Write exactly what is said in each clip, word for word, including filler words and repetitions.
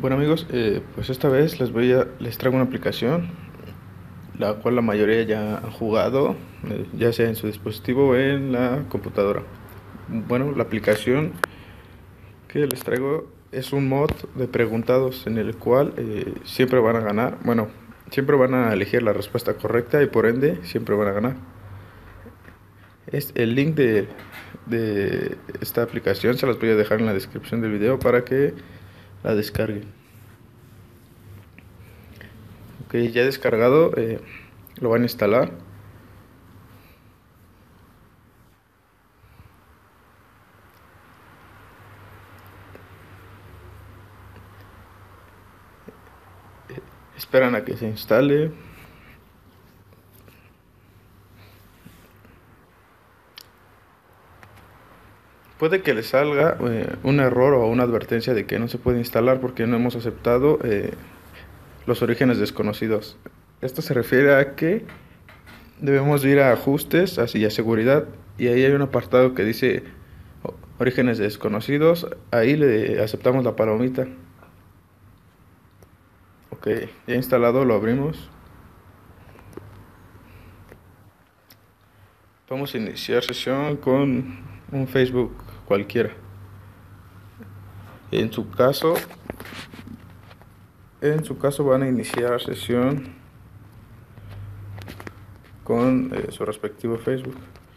Bueno amigos, eh, pues esta vez les voy a les traigo una aplicación la cual la mayoría ya han jugado, eh, ya sea en su dispositivo o en la computadora. Bueno, la aplicación que les traigo es un mod de preguntados en el cual eh, siempre van a ganar, bueno, siempre van a elegir la respuesta correcta y por ende siempre van a ganar. Es el link de, de esta aplicación se las voy a dejar en la descripción del video para que la descarguen. Ok, ya descargado, eh, lo van a instalar. Esperan a que se instale. Puede que les salga eh, un error o una advertencia de que no se puede instalar porque no hemos aceptado eh, los orígenes desconocidos. Esto se refiere a que debemos ir a ajustes, así a seguridad, y ahí hay un apartado que dice orígenes desconocidos. Ahí le aceptamos la palomita. Ok, ya instalado, lo abrimos. Vamos a iniciar sesión con un Facebook cualquiera. En su caso, en su caso van a iniciar sesión con eh, su respectivo Facebook.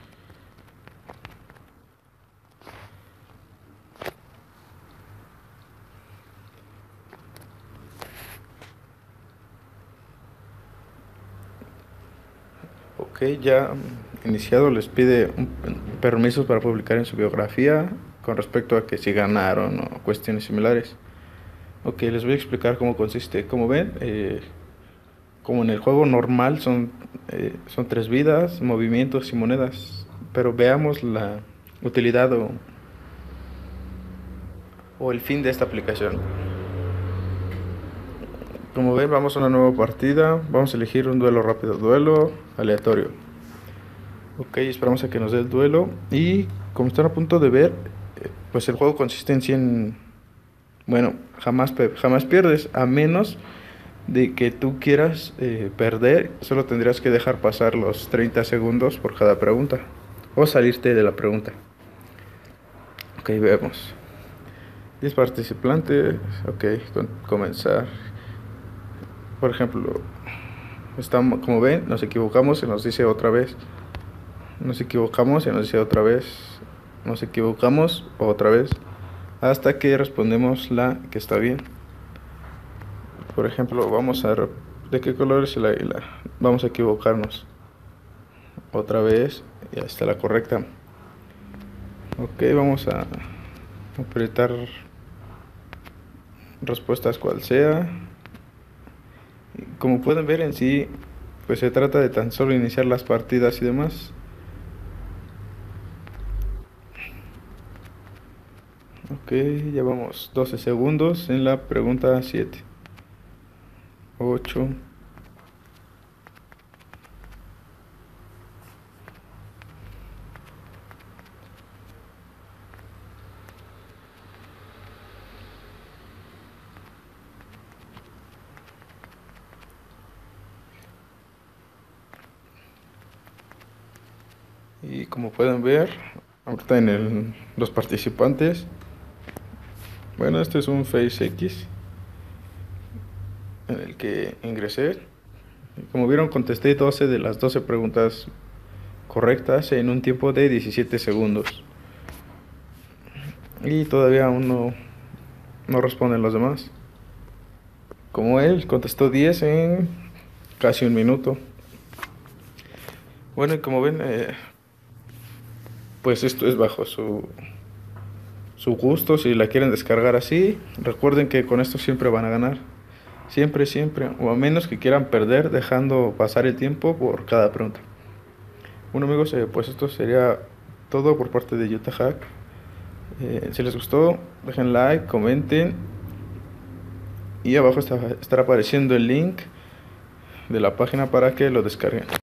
Ok, ya iniciado, les pide un, permisos para publicar en su biografía con respecto a que si ganaron o cuestiones similares. Ok, les voy a explicar cómo consiste. Como ven, eh, como en el juego normal son, eh, son tres vidas, movimientos y monedas. Pero veamos la utilidad o, o el fin de esta aplicación. Como ven, vamos a una nueva partida. Vamos a elegir un duelo rápido, duelo aleatorio. Ok, esperamos a que nos dé el duelo. Y como están a punto de ver, eh, pues el juego consiste en cien. Bueno, jamás, jamás pierdes, a menos de que tú quieras eh, perder. Solo tendrías que dejar pasar los treinta segundos por cada pregunta o salirte de la pregunta. Ok, vemos diez participantes. Ok, con, comenzar. Por ejemplo, estamos, como ven, nos equivocamos y nos dice otra vez. Nos equivocamos y nos dice otra vez. Nos equivocamos otra vez. Hasta que respondemos la que está bien. Por ejemplo, vamos a ver de qué color es el águila. Vamos a equivocarnos otra vez. Ya está la correcta. Ok, vamos a apretar respuestas cual sea. Como pueden ver en sí, pues se trata de tan solo iniciar las partidas y demás. Ok, llevamos doce segundos en la pregunta siete. ocho. Y como pueden ver, ahorita en el, los participantes, bueno, este es un Face X en el que ingresé. Como vieron, contesté doce de las doce preguntas correctas en un tiempo de diecisiete segundos. Y todavía aún no, no responden los demás. Como él, contestó diez en casi un minuto. Bueno, y como ven, eh, pues esto es bajo su, su gusto. Si la quieren descargar así, recuerden que con esto siempre van a ganar. Siempre, siempre. O a menos que quieran perder dejando pasar el tiempo por cada pregunta. Bueno amigos, eh, pues esto sería todo por parte de Utah Hack. Eh, si les gustó, dejen like, comenten. Y abajo está, estará apareciendo el link de la página para que lo descarguen.